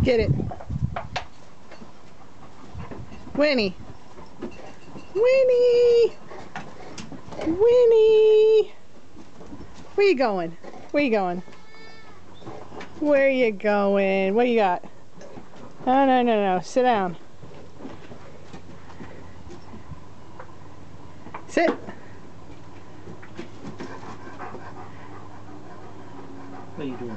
Get it. Winnie. Winnie. Winnie. Where you going? Where you going? Where you going? What you got? No, no, no, no. Sit down. Sit.